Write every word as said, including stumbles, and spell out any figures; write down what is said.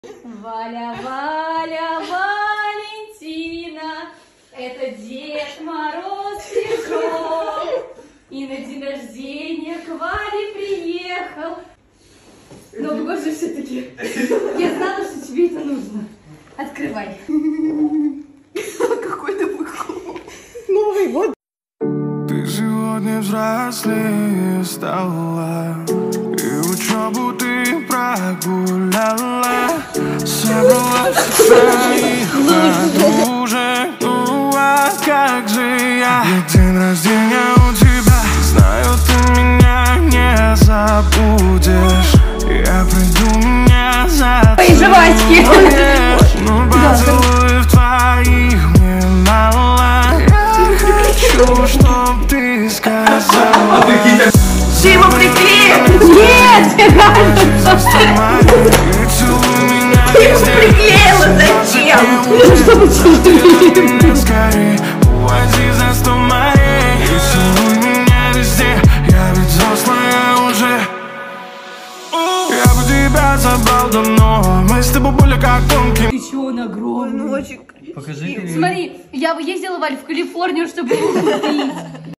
Валя, Валя, Валентина, это Дед Мороз Снежок. И на день рождения к Вале приехал. Новый год же все-таки. Я знала, что тебе это нужно. Открывай. Какой ты быков. Новый год. Ты сегодня взрослее стала, и учебу ты прогуляла, собрала всех своих подружек. Ну а как же я? Ведь день рождения у тебя, знаю, ты меня не забудешь. Я приду, меня зацелуешь. Ну поцелуев твоих мне мало. Я хочу, чтоб ты сказала. Ты его приклеил? Нет, Ты его приклеила, зачем? Чтобы целуем. Скорее увози за сто морей и целуй меня везде. Я ведь взрослая уже. Я бы тебя забрал давно. Мы с тобой были как гонки. ты чё, он огромный? Он очень красивый. Покажи. Смотри, я бы ездила, Валь, в Калифорнию, чтобы его купить.